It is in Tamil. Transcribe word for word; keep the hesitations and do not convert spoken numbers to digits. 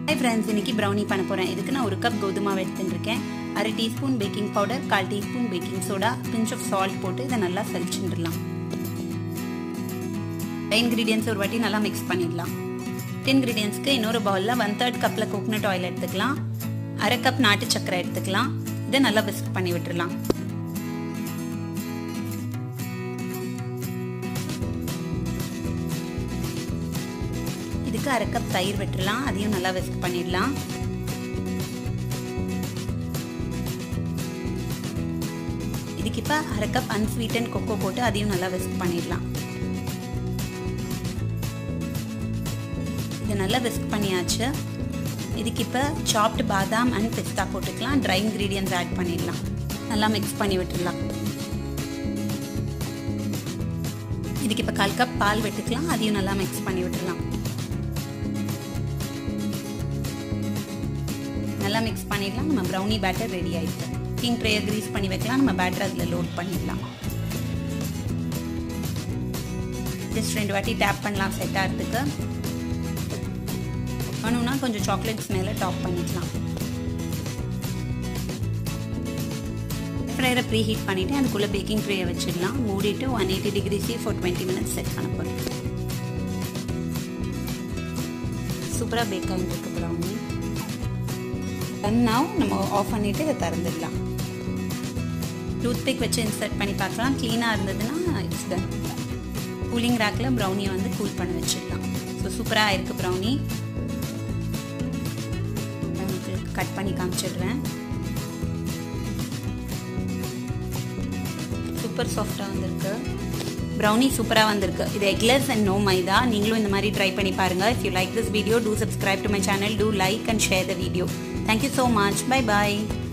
Hi friends, இன்னைக்கு brownie பண்ண போறேன். இதுக்கு நான் ஒரு கப் கோதுமை மாவு எடுத்துட்டிருக்கேன். அரை டீஸ்பூன் பேக்கிங் பவுடர், கால் teaspoon baking soda, pinch of salt போட்டு இத நல்லா சலிச்சிடலாம். ingredients ஒரு வாட்டி நல்லா mix பண்ணிடலாம். ingredientsக்கு இன்னொரு பவுல்ல one third கப்ல கோகனட் ஆயில் எடுத்துக்கலாம். அரை கப் நாட்டு சர்க்கரை எடுத்துக்கலாம். இத நல்லா whisk பண்ணி விட்டுறலாம். இதுக்கு அரை கப் தயிர் விட்டுறலாம். அதையும் நல்லா whisk பண்ணிடலாம். இதுக்கு இப்ப அரை கப் unsweetened cocoa போட்டு அதையும் நல்லா whisk பண்ணிடலாம். இது நல்லா whisk பண்ணியாச்சு. இதுக்கு இப்ப chopped பாதாம் and பிஸ்தா போட்டுக்கலாம். dry ingredients add பண்ணிடலாம். நல்லா mix பண்ணி விட்டுறலாம். இதுக்கு இப்ப கால் கப் பால் விட்டுக்கலாம். அதையும் நல்லா mix பண்ணி விட்டுறலாம். நல்லா mix பண்ணிடலாம். நம்ம brownie batter ரெடி ஆயிடுச்சு. கிங் ட்ரேயை grease பண்ணி வைக்கலாம். நம்ம பேட்டர் அதுல லோட் பண்ணிடலாம். ஜஸ்ட் ரெண்டு வாட்டி டேப் பண்ணலாம் செட் ஆகிறதுக்கு. வேணும்னா கொஞ்சம் சாக்லேட்ஸ் மேல டாப் பண்ணிக்கலாம். ஃப்ரையரை ப்ரீ ஹீட் பண்ணிட்டு அதுக்குள்ள பேக்கிங் ட்ரேயை வச்சிடலாம். மூடிட்டு one eighty degree C for twenty minutes set பண்ண போறோம். சூப்பரா பேக் ஆயிருக்கு brownie. And now நம்ம ஆஃப் பண்ணிட்டு இத திறந்துடலாம். டூத் பிக் வச்சு இன்சர்ட் பண்ணி பார்க்கலாம். க்ளீனா இருந்ததுன்னா இட்ஸ் டன். கூலிங் ரேக்ல brownie வந்து கூல் பண்ண வச்சிடலாம். சோ சூப்பரா இருக்கு brownie. நான் கட் பண்ணி காமிச்சிடுறேன். சூப்பர் சாஃப்ட்டா வந்திருக்கு. brownie சூப்பரா வந்திருக்கு. இது எக்லெஸ் and no மைதா. நீங்களும் இந்த மாதிரி ட்ரை பண்ணி பாருங்க. If you like this video, do subscribe to my channel, do like and share the video. Thank you so much. Bye bye.